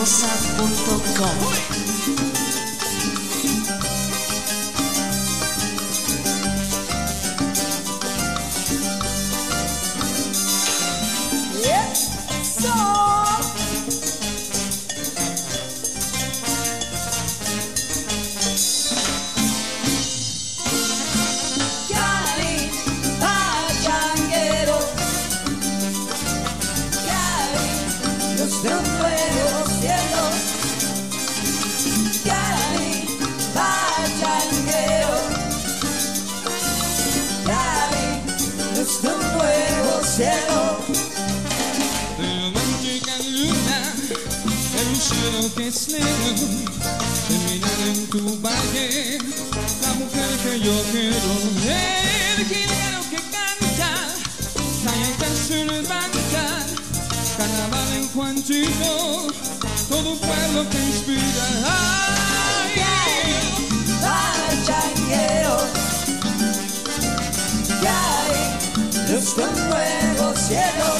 Cosa.com. De un nuevo cielo, Cali, pachanguero, Cali, luz de un nuevo cielo. Romántica luna, en un cielo que es negro, terminar en tu valle, la mujer que yo quiero, el jilguero que canta, calle que se levanta. Carnaval en Juanchito, todo un pueblo que inspira. Cali, pachanguero, Cali, luz de un nuevo cielo,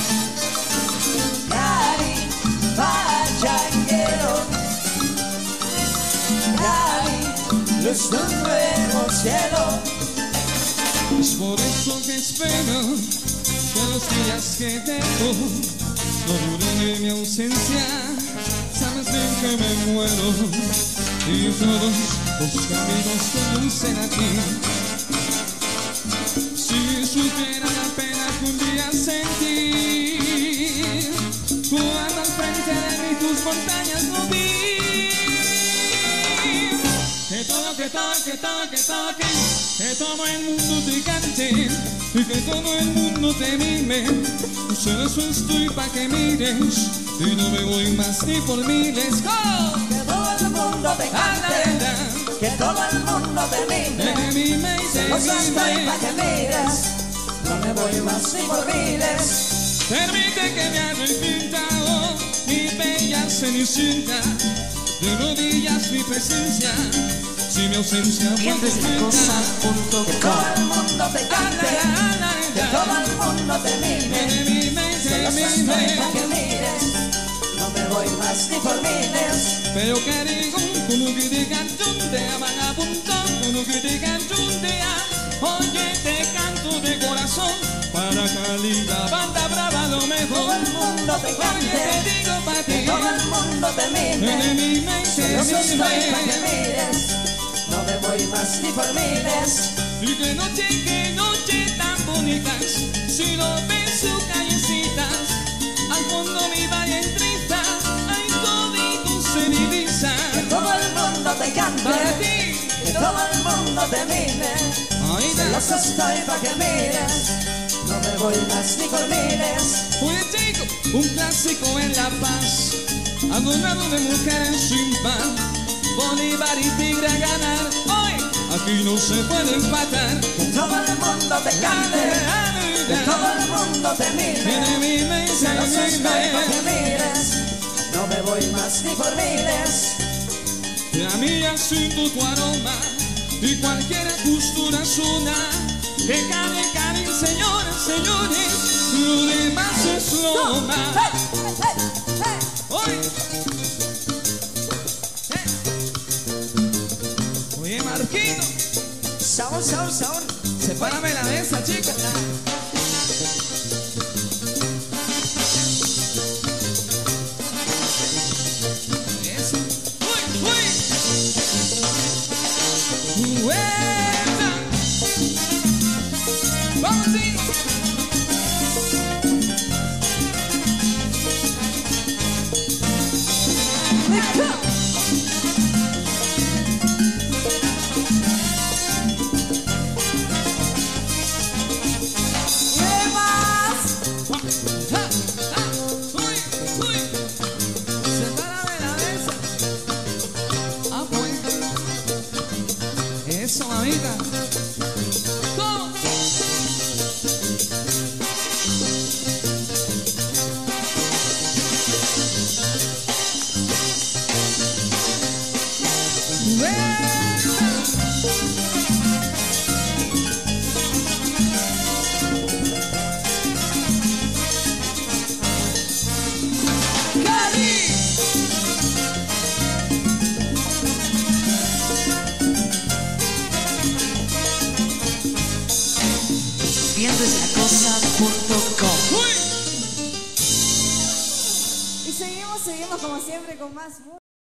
Cali, pachanguero, Cali, luz de un nuevo cielo. Es por eso que espero que los días que tengo no duren en mi ausencia, sabes bien que me muero y todos los caminos conducen a ti. Si supiera la pena que un día sentí, cuando al frente de mí tus montañas no vi. Que todo el mundo te cante y que todo el mundo te mime. Solo eso estoy pa' que mires y no me voy más ni por miles. ¡Oh! Que todo el mundo te cante, que todo el mundo te mime. Solo estoy pa' que mires, no me voy más ni por miles. Permite que me arrepienta, oh, mi bella cenicienta, de rodillas mi presencia. Si mi ausencia Clientes de Cosa.com. Que todo el mundo te cante, que todo el mundo te mime. Solo estoy pa' que mires, no me voy más ni por miles. Pero que digo, como que te cantontea, vagabundo, como que te cantontea. Oye, te canto de corazón, para Cali, la banda brava lo mejor. Todo el mundo te cante, oye, te digo pa' ti, que todo el mundo te mime. Solo estoy pa' que mires, no me voy más ni por miles. Y que noche tan bonitas, si no ves sus callecitas, al fondo mi valle entriza, ay todito se divisa. Que todo el mundo te cante, Para ti, que todo el mundo te mime. ahorita, Solo estoy pa' que mires, no me voy más ni por miles. oye chico, un clásico en La Paz, adornado de mujeres sin pan, Bolívar y Tigre a ganar, hoy aquí no se puede empatar. Que todo el mundo te cante, que todo el mundo te mime. Solo estoy pa' que mires, no me voy más ni por miles. La mía siento tu aroma y cualquier postura es una. Que Cali, señoras, señores, lo demás es loma. Oye, oye Marquito, Sabor, sepárame la de esa chica. Eso, uy. ¡Vuelta! ¡Vamos, sí! Sepárame la de esa. Ah, pues. Eso, mamita. ¿Cómo? Cali, viendo es lacosa.com. Y seguimos como siempre con más música.